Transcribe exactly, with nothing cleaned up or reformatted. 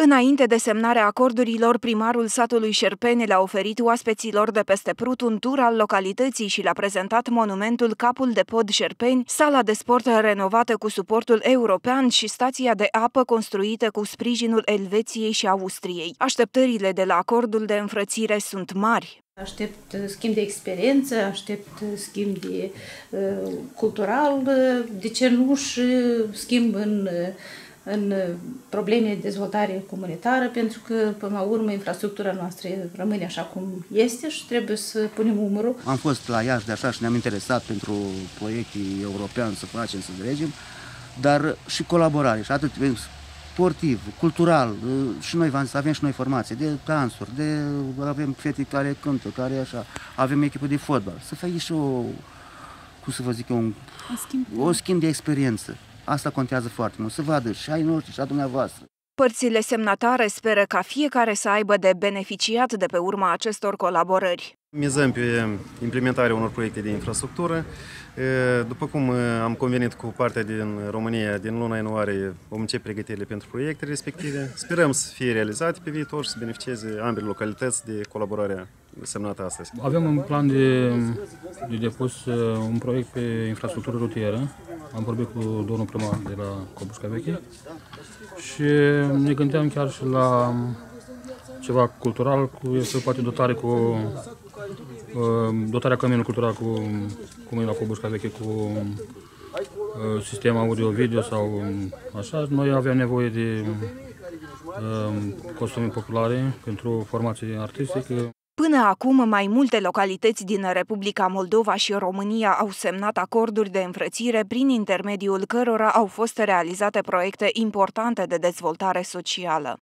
Înainte de semnarea acordurilor, primarul satului Șerpeni le-a oferit oaspeților de peste Prut un tur al localității și le-a prezentat monumentul Capul de Pod Șerpeni, sala de sport renovată cu suportul european și stația de apă construită cu sprijinul Elveției și Austriei. Așteptările de la acordul de înfrățire sunt mari. Aștept schimb de experiență, aștept schimb de uh, cultural, de ce nu și schimb în, în probleme de dezvoltare comunitară, pentru că, până la urmă, infrastructura noastră rămâne așa cum este și trebuie să punem umărul. Am fost la Iași de așa și ne-am interesat pentru proiecte europene să facem, să dregem, dar și colaborare, și atât sportiv, cultural, și noi avem și noi formații de dansuri, de, avem fete care cântă, care așa, avem echipă de fotbal, să fie și o, cum să vă zic eu, un, schimb. o schimb de experiență. Asta contează foarte mult, să vadă și ai noștri și a dumneavoastră. Părțile semnatare speră ca fiecare să aibă de beneficiat de pe urma acestor colaborări. Mizăm pe implementarea unor proiecte de infrastructură. După cum am convenit cu partea din România, din luna ianuarie vom începe pregătirile pentru proiectele respective. Sperăm să fie realizate pe viitor și să beneficieze ambele localități de colaborarea semnată astăzi. Avem un plan de, de depus un proiect pe infrastructură rutieră. Am vorbit cu domnul primar de la Cobușca Veche și ne gândeam chiar și la ceva cultural, cu este poate dotare cu dotarea căminului cultural cu cum e la Cobușca Veche, cu sistem audio-video sau așa. Noi aveam nevoie de costume populare pentru formație artistică. Până acum, mai multe localități din Republica Moldova și România au semnat acorduri de înfrățire prin intermediul cărora au fost realizate proiecte importante de dezvoltare socială.